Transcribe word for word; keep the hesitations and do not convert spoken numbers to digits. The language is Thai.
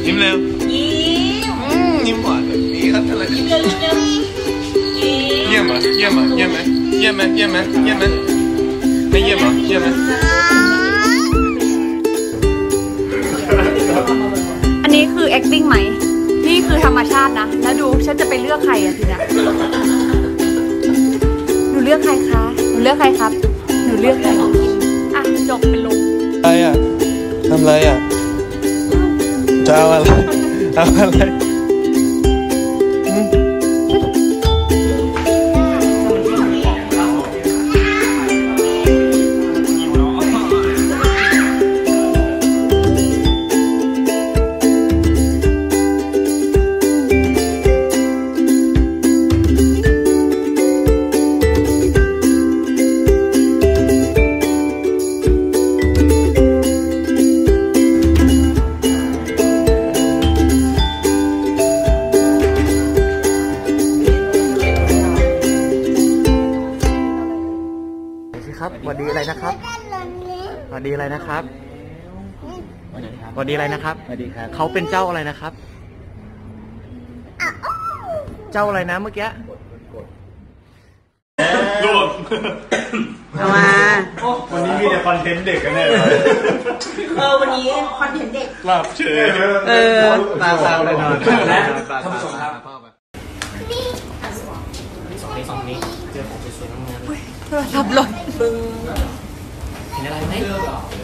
ยิ้มเร็วยิ้มยิ้มหวานแบบนี้ครับอะไรยิ้มเร็วยิ้มเร็วเยี่ยมเหรอเยี่ยมเหรอเยี่ยมไหมเยี่ยมไหมเยี่ยมไหมเยี่ยมไหมไม่เยี่ยมเหรอเยี่ยมไหมอันนี้คือ acting ไหมนี่คือธรรมชาตินะแล้วดูฉันจะไปเลือกใครอะทีเนี้ยหนูเลือกใครคะหนูเลือกใครครับหนูเลือกใครอ่ะจบเป็นลมอะไรอ่ะทำอะไรอ่ะจะเอาอะไรเอาอะไรครับสวัสดีอะไรนะครับสวัสดีอะไรนะครับสวัสดีอะไรนะครับสวัสดีครับเขาเป็นเจ้าอะไรนะครับเจ้าอะไรนะเมื่อกี้รวมมาวันนี้มีแต่คอนเทนต์เด็กกันแน่เลยเออวันนี้คอนเทนต์เด็กหลับเฉยเออตาเศร้าเลยนอนและท่านผู้ชมครับสองนี้สองนี้เจอของสวยๆงามๆโทรศัพท์หล่นเห็นอะไรไหม